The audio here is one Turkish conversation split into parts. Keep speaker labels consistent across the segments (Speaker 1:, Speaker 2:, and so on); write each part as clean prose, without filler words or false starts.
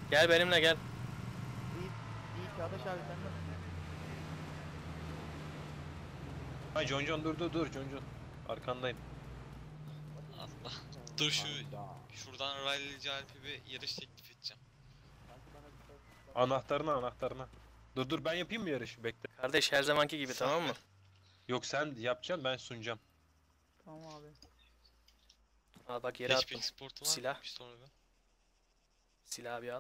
Speaker 1: Gel benimle gel.
Speaker 2: İyi, iyi Çağdaş abi sen nasılsın?
Speaker 3: Hay John dur John. Arkandayım.
Speaker 4: Allah. Dur şuradan rallyci Alp'e bir yarış teklif edeceğim.
Speaker 3: Anahtarına. Dur ben yapayım mı yarışı? Bekle.
Speaker 1: Kardeş her zamanki gibi,
Speaker 4: Sen
Speaker 1: tamam
Speaker 4: mi?
Speaker 1: mı?
Speaker 3: Yok sen yapacaksın, ben sunacağım.
Speaker 2: Tamam abi.
Speaker 1: Al bak, yere attım.
Speaker 4: Hatchback Sport'u var
Speaker 1: Silah.
Speaker 4: mı? Bir sonra bir.
Speaker 1: Silahı bir al.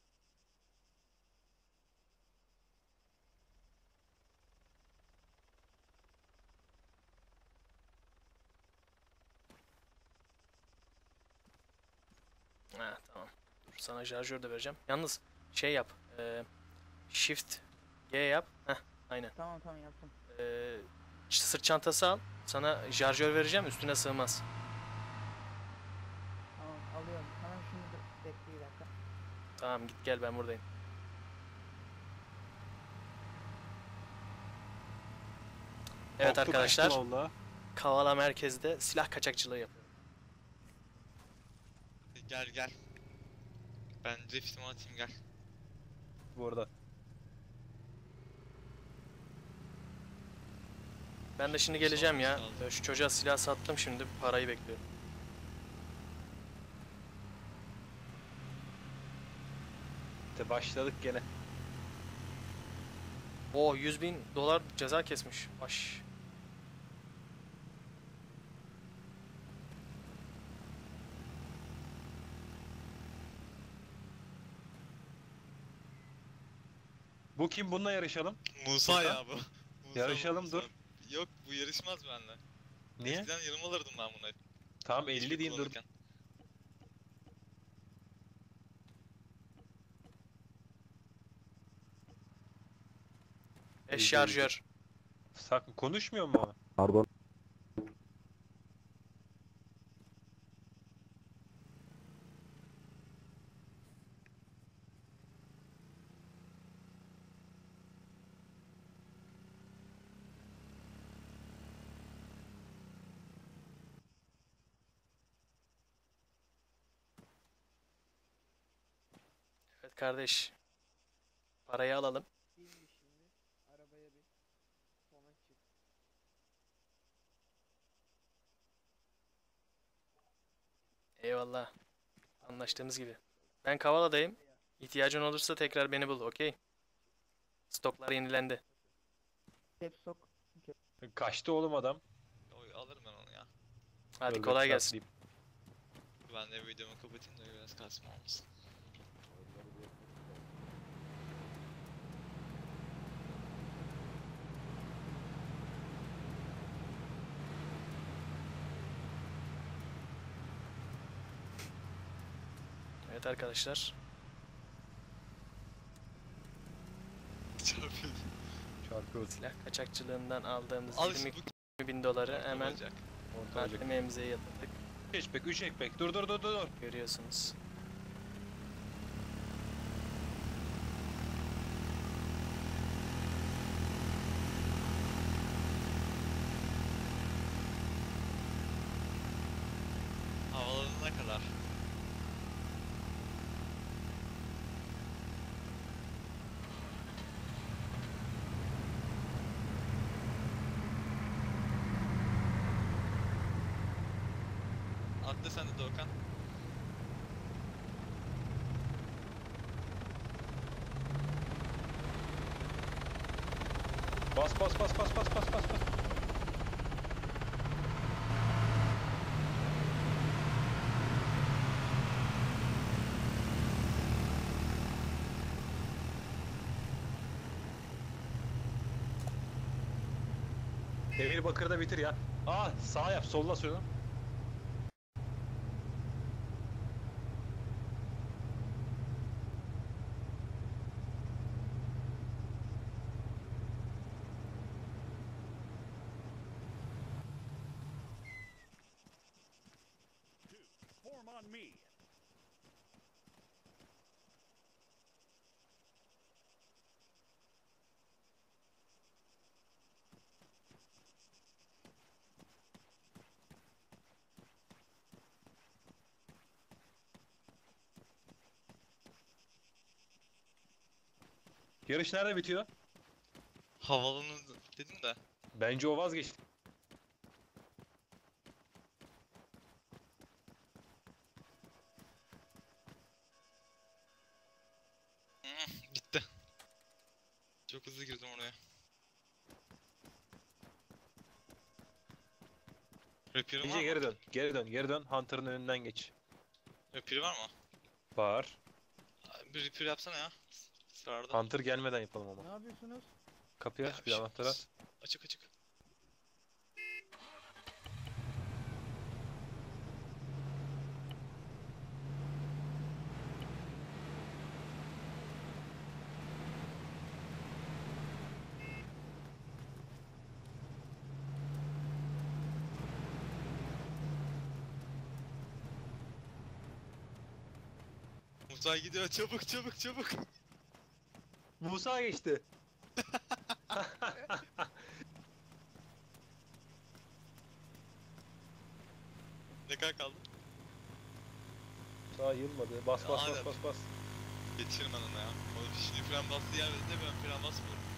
Speaker 1: Ha tamam. Dur, sana şarjör de vereceğim. Yalnız şey yap. Shift G yap. Heh, aynen.
Speaker 2: Tamam yaptım.
Speaker 1: Sırt çantası al. Sana şarjör vereceğim, üstüne sığmaz.
Speaker 2: Tamam alıyorum. Hemen şunu da bekle bir dakika.
Speaker 1: Tamam git gel, ben buradayım. Evet
Speaker 3: Korktu,
Speaker 1: arkadaşlar.
Speaker 3: kaçtı vallahi.
Speaker 1: Kavala merkezde silah kaçakçılığı yapıyor.
Speaker 4: Gel. Ben driftimi atayım gel.
Speaker 3: Bu arada.
Speaker 1: Ben de şimdi geleceğim ya. Şu çocuğa silah sattım, şimdi parayı bekliyorum.
Speaker 3: İşte başladık gene.
Speaker 1: Oo, 100.000 dolar ceza kesmiş. Baş.
Speaker 3: Bu kim? Bununla yarışalım.
Speaker 4: Musa
Speaker 3: Musa?
Speaker 4: ya bu. Musa,
Speaker 3: Yarışalım,
Speaker 4: Musa.
Speaker 3: dur.
Speaker 4: Yok bu yarışmaz benimle.
Speaker 3: Niye?
Speaker 4: Eskiden yarım alırdım ben buna.
Speaker 3: Tamam 50
Speaker 4: Hiçbir
Speaker 3: diyeyim, dur.
Speaker 4: kullanırken.
Speaker 1: Şarjör.
Speaker 3: Sakın konuşmuyor mu?
Speaker 5: Pardon.
Speaker 1: Evet kardeş. Parayı alalım.
Speaker 2: Şimdi arabaya bir sonra çık.
Speaker 1: Eyvallah. Anlaştığımız gibi. Ben Kavala'dayım. İhtiyacın olursa tekrar beni bul, okey? Stoklar yenilendi.
Speaker 2: Hep sok.
Speaker 3: Kaçtı oğlum adam.
Speaker 4: Oy, alırım ben onu ya.
Speaker 1: Hadi
Speaker 3: Dur,
Speaker 1: kolay
Speaker 3: dur,
Speaker 1: gelsin.
Speaker 3: atlayayım.
Speaker 4: Ben de videomu kapatayım da biraz kasma olmasın.
Speaker 1: Evet arkadaşlar.
Speaker 4: Çarpıyordum.
Speaker 3: Çarpıyor.
Speaker 1: Silah kaçakçılığından aldığımız
Speaker 4: Al işte
Speaker 1: 20.000 doları
Speaker 4: bu
Speaker 1: hemen
Speaker 4: olacak.
Speaker 3: Orta olacak.
Speaker 1: ATM'mize yatırdık.
Speaker 3: 3 ekmek, 3 ekmek. Dur.
Speaker 1: Görüyorsunuz.
Speaker 4: Havalanana kadar. Atla sen de Doğukan.
Speaker 3: Bas. Demir Bakır'da bitir ya. Aa, sağ yap, solla şunu.
Speaker 6: Form on me.
Speaker 3: Yarış nerede bitiyor?
Speaker 4: Havalanı dedim de.
Speaker 3: Bence o vazgeçti.
Speaker 4: Bitti. Çok hızlı girdim oraya. Repair'in var
Speaker 3: Bence
Speaker 4: mı?
Speaker 3: geri dön. Geri dön. Geri dön. Hunter'ın önünden geç.
Speaker 4: Repair var mı?
Speaker 3: Var.
Speaker 4: Bir repair yapsana ya. Sırarda.
Speaker 3: Hunter gelmeden yapalım ama.
Speaker 2: Ne yapıyorsunuz?
Speaker 3: Kapıyı aç, bir anahtar at.
Speaker 4: Açık açık. Musa gidiyor, çabuk çabuk çabuk.
Speaker 3: Musa geçti.
Speaker 4: Ne kadar kaldı?
Speaker 3: Musa yılmadı. Bas bas bas
Speaker 4: Aynen.
Speaker 3: bas bas.
Speaker 4: Geçirim ben ona ya. O şimdi fren bastığı yer de ben fren basmıyorum.